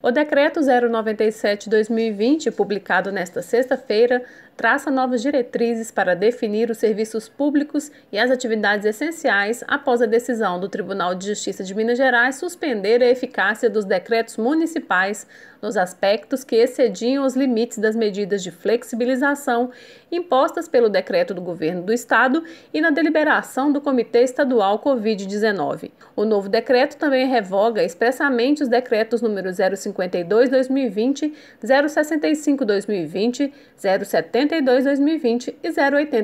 O Decreto 097/2020, publicado nesta sexta-feira, traça novas diretrizes para definir os serviços públicos e as atividades essenciais após a decisão do Tribunal de Justiça de Minas Gerais suspender a eficácia dos decretos municipais nos aspectos que excediam os limites das medidas de flexibilização impostas pelo decreto do Governo do Estado e na deliberação do Comitê Estadual Covid-19. O novo decreto também revoga expressamente os decretos número 052/2020, 065/2020, 072/2020 e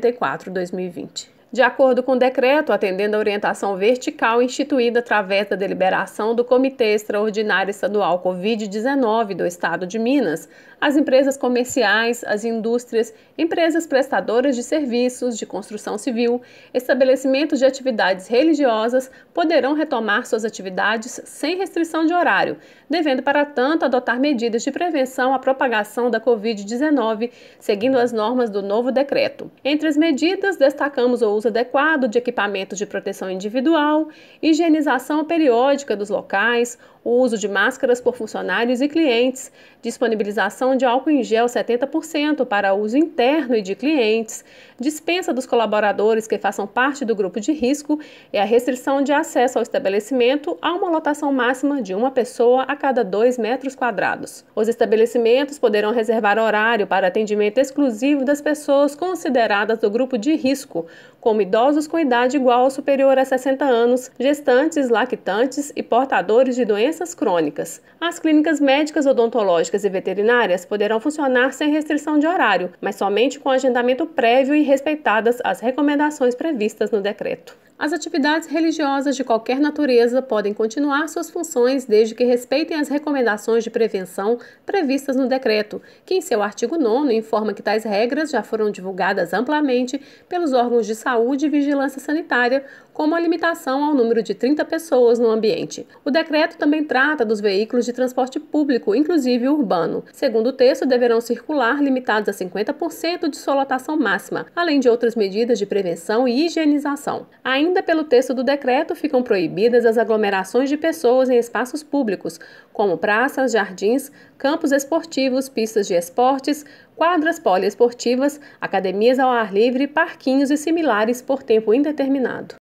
084/2020. De acordo com o decreto, atendendo à orientação vertical instituída através da deliberação do Comitê Extraordinário Estadual Covid-19 do Estado de Minas, as empresas comerciais, as indústrias, empresas prestadoras de serviços de construção civil, estabelecimentos de atividades religiosas poderão retomar suas atividades sem restrição de horário, devendo, para tanto, adotar medidas de prevenção à propagação da Covid-19, seguindo as normas do novo decreto. Entre as medidas, destacamos o uso adequado de equipamentos de proteção individual, higienização periódica dos locais, o uso de máscaras por funcionários e clientes, disponibilização de álcool em gel 70% para uso interno e de clientes, dispensa dos colaboradores que façam parte do grupo de risco e a restrição de acesso ao estabelecimento a uma lotação máxima de uma pessoa a cada 2 metros quadrados. Os estabelecimentos poderão reservar horário para atendimento exclusivo das pessoas consideradas do grupo de risco, como idosos com idade igual ou superior a 60 anos, gestantes, lactantes e portadores de doenças crônicas. As clínicas médicas, odontológicas e veterinárias poderão funcionar sem restrição de horário, mas somente com agendamento prévio e respeitadas as recomendações previstas no decreto. As atividades religiosas de qualquer natureza podem continuar suas funções desde que respeitem as recomendações de prevenção previstas no decreto, que em seu artigo 9º informa que tais regras já foram divulgadas amplamente pelos órgãos de saúde e vigilância sanitária, como a limitação ao número de 30 pessoas no ambiente. O decreto também trata dos veículos de transporte público, inclusive urbano. Segundo o texto, deverão circular limitados a 50% de sua lotação máxima, além de outras medidas de prevenção e higienização. Ainda pelo texto do decreto, ficam proibidas as aglomerações de pessoas em espaços públicos, como praças, jardins, campos esportivos, pistas de esportes, quadras poliesportivas, academias ao ar livre, parquinhos e similares por tempo indeterminado.